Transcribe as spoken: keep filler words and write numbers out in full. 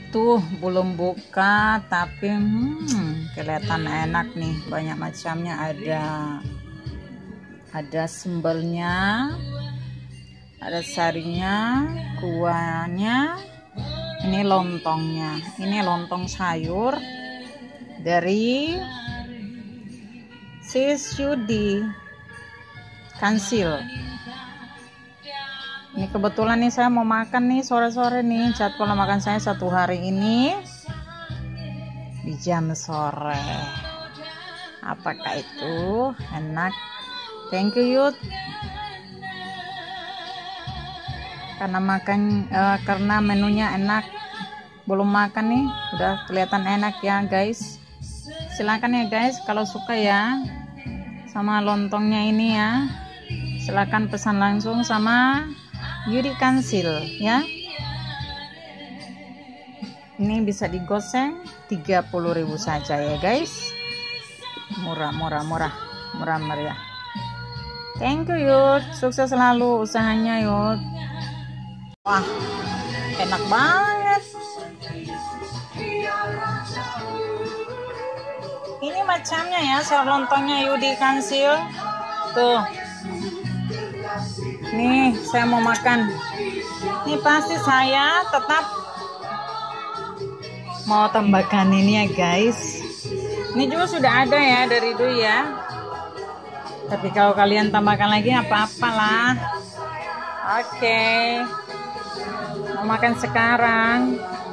Tuh belum buka tapi hmm, kelihatan enak nih, banyak macamnya, ada ada sambelnya, ada sarinya, kuahnya, ini lontongnya, ini lontong sayur dari Sis Yudi Kansil. Ini kebetulan nih saya mau makan nih sore-sore nih, jadwal makan saya satu hari ini di jam sore. Apakah itu enak? Thank you Yud. Karena makan uh, karena menunya enak. Belum makan nih, udah kelihatan enak ya guys. Silakan ya guys, kalau suka ya sama lontongnya ini ya, silakan pesan langsung sama Yudi Kansil ya. Ini bisa digoseng tiga puluh ribu saja ya guys. Murah murah murah murah meriah. Thank you Yud, sukses selalu usahanya Yud. Wah, enak banget. Ini macamnya ya, sayur lontongnya Yudi Kansil. Tuh. Nih, saya mau makan. Ini pasti saya tetap mau tambahkan ini ya guys. Ini juga sudah ada ya dari dulu ya. Tapi kalau kalian tambahkan lagi apa-apalah. Oke. Mau makan sekarang.